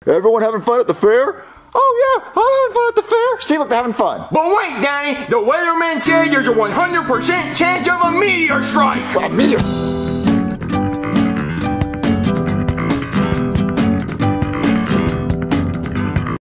Everyone having fun at the fair? Oh yeah, I'm having fun at the fair. See, look, they're having fun. But wait, Danny, the weatherman said there's a 100% chance of a meteor strike. A meteor?